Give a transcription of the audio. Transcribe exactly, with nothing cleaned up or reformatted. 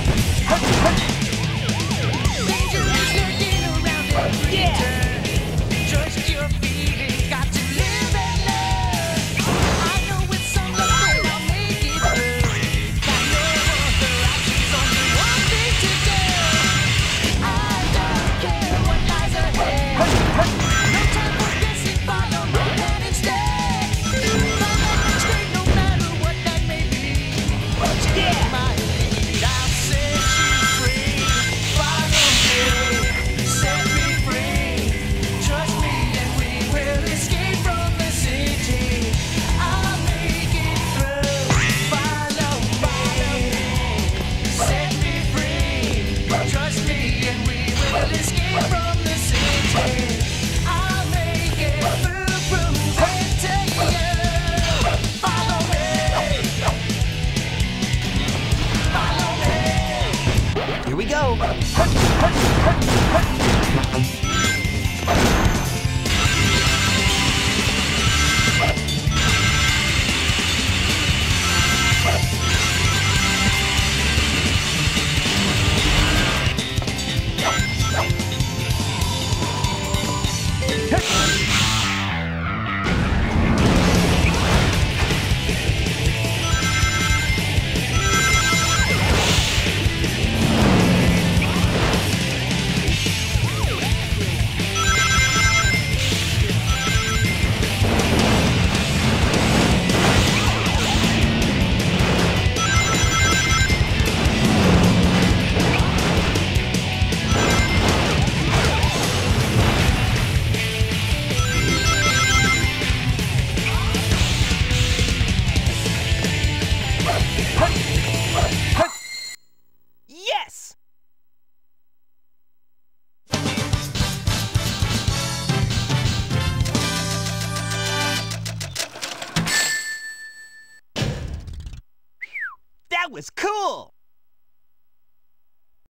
Danger is lurking around every turn. Trust your feelings, got to live and learn. I know with some luck that I'll make it through. Got no other options, only one thing to do. I don't care what lies ahead. No time for guessing, follow my plan instead. Follow me straight, no matter what that may be. Take my lead, I'll set you free. Follow me, set me free. Trust me and we will escape from the city. I'll make it through. Follow me, set me free. Trust me and we will escape from the city. I'll make it through, prove it to you. Follow me, follow me. Here we go. Yes! That was cool!